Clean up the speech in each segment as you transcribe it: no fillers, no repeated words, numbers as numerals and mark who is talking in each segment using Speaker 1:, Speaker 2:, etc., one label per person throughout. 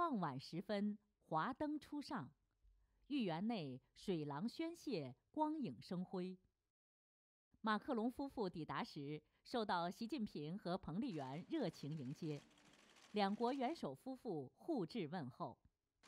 Speaker 1: 傍晚时分，华灯初上，御园内水廊宣泄，光影生辉。马克龙夫妇抵达时，受到习近平和彭丽媛热情迎接，两国元首夫妇互致问候。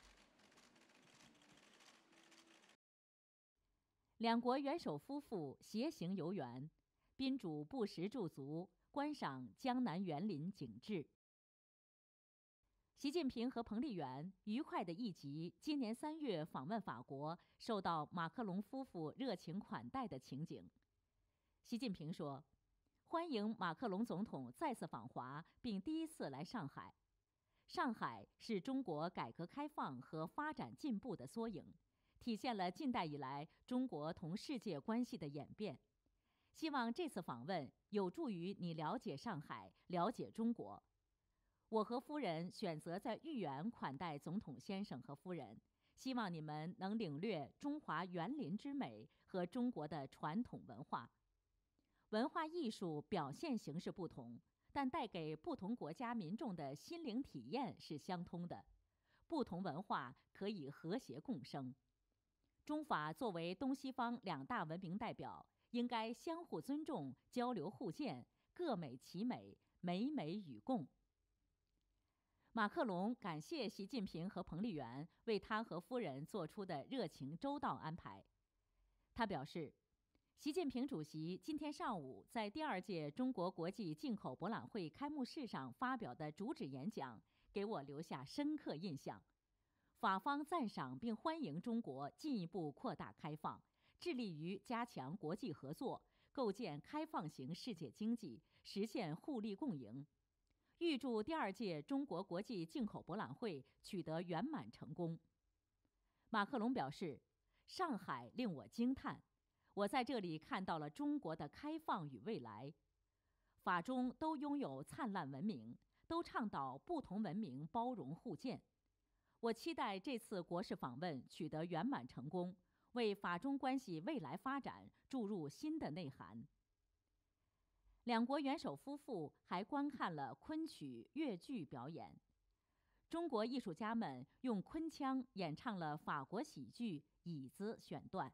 Speaker 1: 两国元首夫妇携行游园，宾主不时驻足，观赏江南园林景致。习近平和彭丽媛愉快地一集今年3月访问法国，受到马克龙夫妇热情款待的情景。习近平说：“欢迎马克龙总统再次访华，并第一次来上海。上海是中国改革开放和发展进步的缩影，体现了近代以来中国同世界关系的演变。希望这次访问有助于你了解上海，了解中国。我和夫人选择在御园款待总统先生和夫人，希望你们能领略中华园林之美和中国的传统文化。文化艺术表现形式不同，但带给不同国家民众的心灵体验是相通的。不同文化可以和谐共生。中法作为东西方2大文明代表，应该相互尊重、交流互鉴，各美其美，美美与共。”马克龙感谢习近平和彭丽媛为他和夫人做出的热情周到安排。他表示，习近平主席今天上午在第2届中国国际进口博览会开幕式上发表的主旨演讲，给我留下深刻印象。法方赞赏并欢迎中国进一步扩大开放，致力于加强国际合作，构建开放型世界经济，实现互利共赢。预祝第2届中国国际进口博览会取得圆满成功。马克龙表示，上海令我惊叹，我在这里看到了中国的开放与未来。法中都拥有灿烂文明，都倡导不同文明包容互鉴。我期待这次国事访问取得圆满成功，为法中关系未来发展注入新的内涵。两国元首夫妇还观看了昆曲、越剧表演。中国艺术家们用昆腔演唱了法国喜剧《椅子》选段。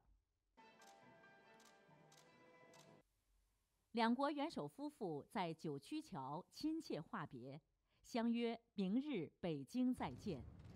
Speaker 1: 两国元首夫妇在九曲桥亲切话别，相约明日北京再见。